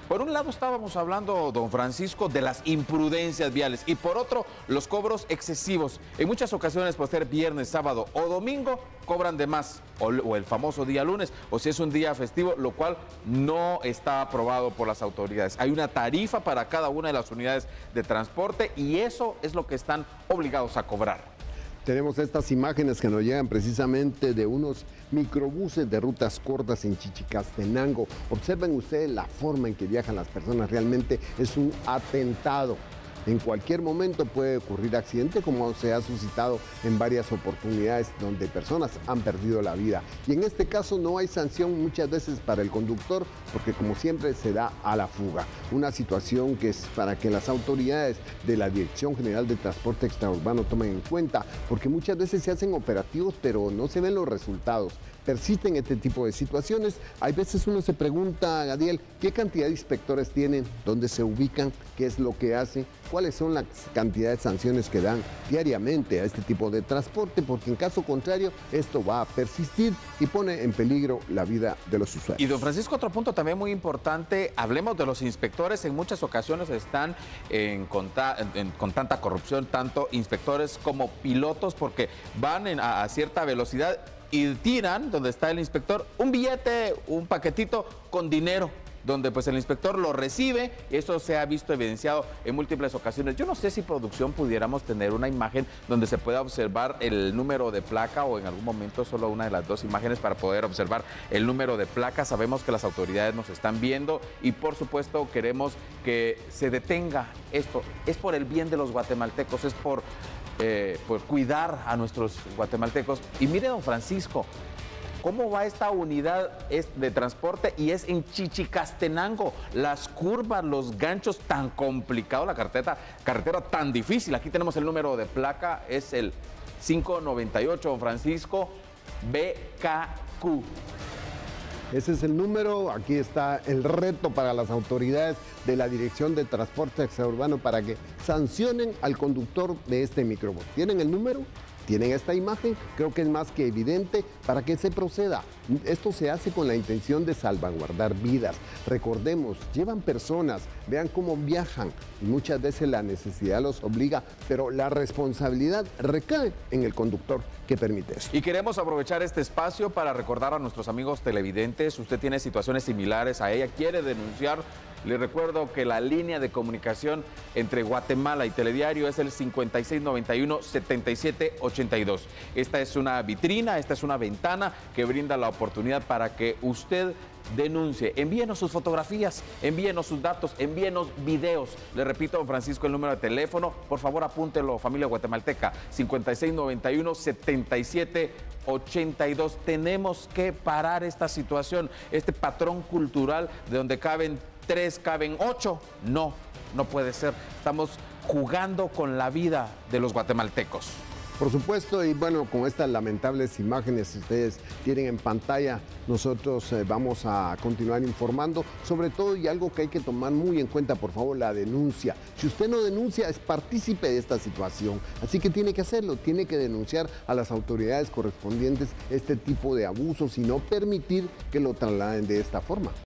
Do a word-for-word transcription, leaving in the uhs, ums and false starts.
Por un lado estábamos hablando, don Francisco, de las imprudencias viales y por otro, los cobros excesivos. En muchas ocasiones, por ser viernes, sábado o domingo, cobran de más, o, o el famoso día lunes, o si es un día festivo, lo cual no está aprobado por las autoridades. Hay una tarifa para cada una de las unidades de transporte y eso es lo que están obligados a cobrar. Tenemos estas imágenes que nos llegan precisamente de unos microbuses de rutas cortas en Chichicastenango. Observen ustedes la forma en que viajan las personas, realmente es un atentado. En cualquier momento puede ocurrir accidente, como se ha suscitado en varias oportunidades donde personas han perdido la vida. Y en este caso no hay sanción muchas veces para el conductor, porque como siempre se da a la fuga. Una situación que es para que las autoridades de la Dirección General de Transporte Extraurbano tomen en cuenta, porque muchas veces se hacen operativos, pero no se ven los resultados. Persisten este tipo de situaciones. Hay veces uno se pregunta, Gadiel, ¿qué cantidad de inspectores tienen? ¿Dónde se ubican? ¿Qué es lo que hacen? ¿Cuáles son las cantidades de sanciones que dan diariamente a este tipo de transporte? Porque en caso contrario, esto va a persistir y pone en peligro la vida de los usuarios. Y don Francisco, otro punto también muy importante, hablemos de los inspectores. En muchas ocasiones están en, con, en, con tanta corrupción, tanto inspectores como pilotos, porque van en, a, a cierta velocidad y tiran, donde está el inspector, un billete, un paquetito con dinero, donde pues el inspector lo recibe, y eso se ha visto evidenciado en múltiples ocasiones. Yo no sé si producción pudiéramos tener una imagen donde se pueda observar el número de placa, o en algún momento solo una de las dos imágenes para poder observar el número de placa. Sabemos que las autoridades nos están viendo y por supuesto queremos que se detenga esto. Es por el bien de los guatemaltecos, es por... Eh, por cuidar a nuestros guatemaltecos. Y mire, don Francisco, cómo va esta unidad de transporte y es en Chichicastenango. Las curvas, los ganchos, tan complicado, la carretera, carretera tan difícil. Aquí tenemos el número de placa, es el cinco noventa y ocho, don Francisco, B K Q. Ese es el número, aquí está el reto para las autoridades de la Dirección de Transporte Extraurbano para que sancionen al conductor de este microbús. ¿Tienen el número? ¿Tienen esta imagen? Creo que es más que evidente para que se proceda. Esto se hace con la intención de salvaguardar vidas. Recordemos, llevan personas, vean cómo viajan y muchas veces la necesidad los obliga, pero la responsabilidad recae en el conductor que permite eso. Y queremos aprovechar este espacio para recordar a nuestros amigos televidentes, usted tiene situaciones similares a ella, quiere denunciar. Les recuerdo que la línea de comunicación entre Guatemala y Telediario es el cincuenta y seis noventa y uno, setenta y siete ochenta y dos. Esta es una vitrina, esta es una ventana que brinda la oportunidad para que usted denuncie. Envíenos sus fotografías, envíenos sus datos, envíenos videos. Le repito, don Francisco, el número de teléfono. Por favor, apúntelo, familia guatemalteca, cincuenta y seis noventa y uno, setenta y siete ochenta y dos. Tenemos que parar esta situación, este patrón cultural de donde caben tres, caben ocho. No, no puede ser. Estamos jugando con la vida de los guatemaltecos. Por supuesto, y bueno, con estas lamentables imágenes que ustedes tienen en pantalla, nosotros eh, vamos a continuar informando, sobre todo, y algo que hay que tomar muy en cuenta, por favor, la denuncia. Si usted no denuncia, es partícipe de esta situación, así que tiene que hacerlo, tiene que denunciar a las autoridades correspondientes este tipo de abusos y no permitir que lo trasladen de esta forma.